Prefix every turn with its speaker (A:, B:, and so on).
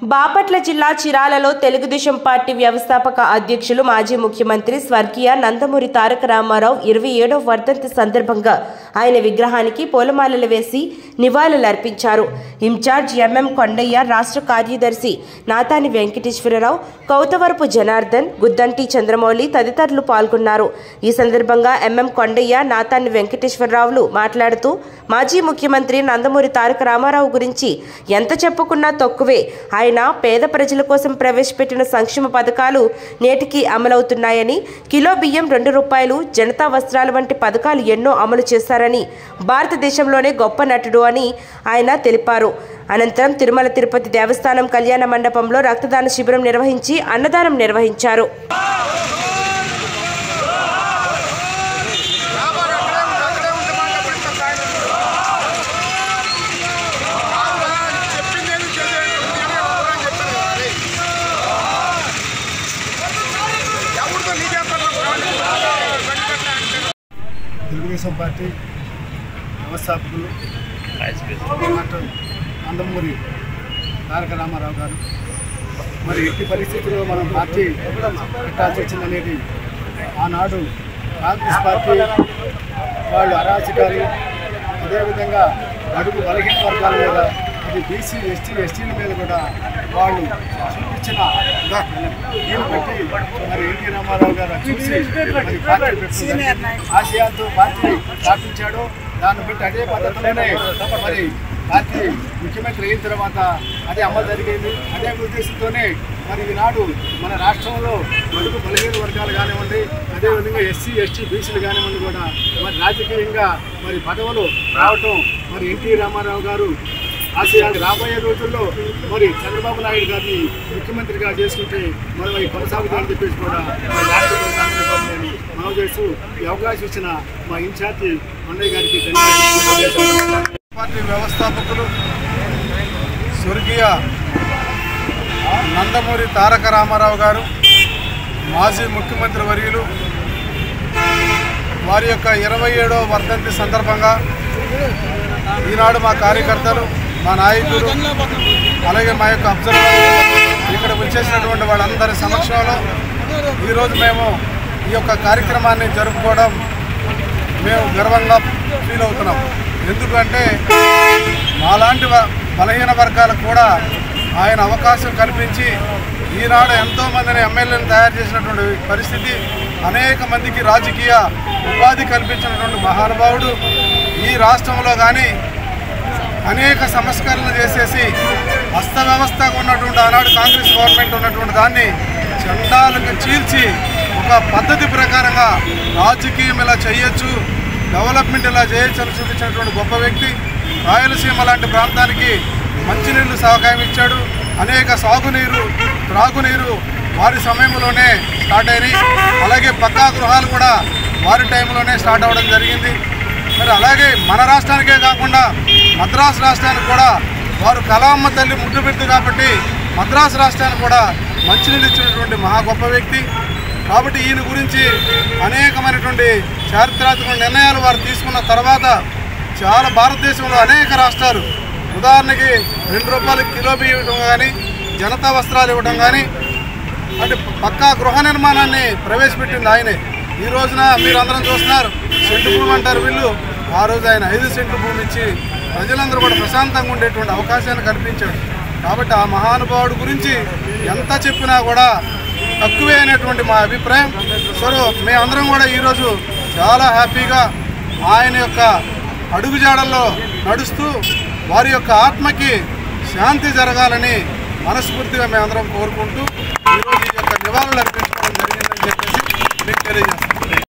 A: బాపట్ల జిల్లా చిరాలలో తెలుగుదేశం పార్టీ వ్యవస్థాపక అధ్యక్షులు మాజీ ముఖ్యమంత్రి స్వర్గీయ నందమూరి తారక రామారావు 27వ వర్ధంతి సందర్భంగా ఆయన విగ్రహానికి పూలమాలలు వేసి నివాళులర్పించారు. ఇన్ఛార్జ్ ఎంఎం కొండయ్య, రాష్ట్ర కార్యదర్శి నాతాని వెంకటేశ్వరరావు, కౌతవరపు జనార్దన్, గుద్దంటి చంద్రమౌళి తదితరులు పాల్గొన్నారు. ఈ సందర్భంగా ఎంఎం కొండయ్య, నాతాని వెంకటేశ్వరరావులు మాట్లాడుతూ మాజీ ముఖ్యమంత్రి నందమూరి తారక రామారావు గురించి ఎంత చెప్పుకున్నా తక్కువే. ఆయన పేద ప్రజల కోసం ప్రవేశపెట్టిన సంక్షేమ పథకాలు నేటికి అమలవుతున్నాయని, కిలో బియ్యం 2 రూపాయలు, జనతా వస్త్రాల వంటి పథకాలు ఎన్నో అమలు చేశారని, భారతదేశంలోనే గొప్ప నటుడు అని ఆయన తెలిపారు. అనంతరం తిరుమల తిరుపతి దేవస్థానం కళ్యాణ మండపంలో రక్తదాన శిబిరం నిర్వహించి అన్నదానం నిర్వహించారు.
B: తెలుగుదేశం పార్టీ వ్యవస్థాపకులు డాక్టర్ నందమూరి తారక రామారావు గారు మరి ఎట్టి పరిస్థితుల్లో మనం పార్టీ పెట్టాల్సి వచ్చిందనేది ఆనాడు కాంగ్రెస్ పార్టీ వాళ్ళు అరాచకాలు, అదేవిధంగా అడుగు బలహీన వర్గాల మీద, అది బీసీ ఎస్టీల మీద కూడా వాళ్ళు చూపించిన దీన్ని బట్టి మరి ఎన్టీ రామారావు గారు చూసి మరి పార్టీ పెట్టుకుని ఆశయాలతో పార్టీ స్థాపించాడు. దాన్ని బట్టి అదే పద్ధతిలోనే మరి పార్టీ ముఖ్యమంత్రి అయిన తర్వాత అదే అమలు జరిగింది. అదే ఉద్దేశంతోనే మరి ఈనాడు మన రాష్ట్రంలో అడుగు బలహీన వర్గాలు కానివ్వండి, అదేవిధంగా ఎస్సీ బీసీలు కానివ్వండి కూడా మరి రాజకీయంగా మరి పదవులు రావటం మరి ఎన్టీ రామారావు గారు ఆశయాలు రాబోయే రోజుల్లో మరి చంద్రబాబు నాయుడు గారిని ముఖ్యమంత్రిగా చేసుకుంటే మనం అవి కొనసాగుతామని చెప్పేసి కూడా మనం చేస్తూ ఈ అవకాశం ఇచ్చిన మా ఇన్ఛార్జి కొండయ్య గారికి ధన్యవాదాలు. పార్టీ వ్యవస్థాపకులు స్వర్గీయ నందమూరి తారక రామారావు గారు, మాజీ ముఖ్యమంత్రి వర్యులు, వారి యొక్క 27వ వర్ధంతి సందర్భంగా ఈనాడు మా కార్యకర్తలు, మా నాయకులు, అలాగే మా యొక్క అబ్జర్వర్లు ఇక్కడ వచ్చేసినటువంటి వాళ్ళందరి సమక్షంలో ఈరోజు మేము ఈ యొక్క కార్యక్రమాన్ని జరుపుకోవడం మేము గర్వంగా ఫీల్ అవుతున్నాం. ఎందుకంటే మాలాంటి బలహీన వర్గాలకు కూడా ఆయన అవకాశం కల్పించి ఈనాడు ఎంతోమందిని ఎమ్మెల్యేలను తయారు చేసినటువంటి పరిస్థితి, అనేక మందికి రాజకీయ ఉపాధి కల్పించినటువంటి మహానుభావుడు. ఈ రాష్ట్రంలో కానీ అనేక సంస్కరణ చేసేసి అస్తవ్యవస్థగా ఉన్నటువంటి ఆనాడు కాంగ్రెస్ గవర్నమెంట్ ఉన్నటువంటి దాన్ని చండాలకు చీల్చి ఒక పద్ధతి ప్రకారంగా రాజకీయం ఇలా చేయొచ్చు, డెవలప్మెంట్ ఇలా చేయొచ్చు అని చూపించినటువంటి గొప్ప వ్యక్తి. రాయలసీమ లాంటి ప్రాంతానికి మంచినీళ్ళు సహకారం ఇచ్చాడు. అనేక సాగునీరు, త్రాగునీరు వారి సమయంలోనే స్టార్ట్ అయినాయి. అలాగే పక్కా గృహాలు కూడా వారి టైంలోనే స్టార్ట్ అవ్వడం జరిగింది. మరి అలాగే మన రాష్ట్రానికే కాకుండా మద్రాసు రాష్ట్రానికి కూడా వారు కళామ్మ తల్లి ముద్దు పెడుతుంది కాబట్టి మద్రాసు రాష్ట్రానికి కూడా మంచినీళ్ళు ఇచ్చినటువంటి మహా గొప్ప వ్యక్తి. కాబట్టి ఈయన గురించి అనేకమైనటువంటి చారిత్రాత్మక నిర్ణయాలు వారు తీసుకున్న తర్వాత చాలా భారతదేశంలో అనేక రాష్ట్రాలు, ఉదాహరణకి 2 రూపాయలు కిలో బియ్యం ఇవ్వడం కానీ, జనతా వస్త్రాలు ఇవ్వడం కానీ, అంటే పక్కా గృహ నిర్మాణాన్ని ప్రవేశపెట్టింది ఆయనే. ఈ రోజున మీరు అందరం చూస్తున్నారు, సెంటు భూమి అంటారు వీళ్ళు. ఆ రోజు ఆయన 5 సెంట్లు భూమి ఇచ్చి ప్రజలందరూ కూడా ప్రశాంతంగా ఉండేటువంటి అవకాశాన్ని కల్పించాడు. కాబట్టి ఆ మహానుభావుడు గురించి ఎంత చెప్పినా కూడా తక్కువే అనేటువంటి మా అభిప్రాయం. సో మేమందరం కూడా ఈరోజు చాలా హ్యాపీగా ఆయన యొక్క అడుగుజాడల్లో నడుస్తూ వారి యొక్క ఆత్మకి శాంతి జరగాలని మనస్ఫూర్తిగా మేమందరం కోరుకుంటూ ఈరోజు ఈ యొక్క నివాళులు అర్పించుకోవడం జరిగిందని చెప్పేసి మీకు తెలియజేస్తాం.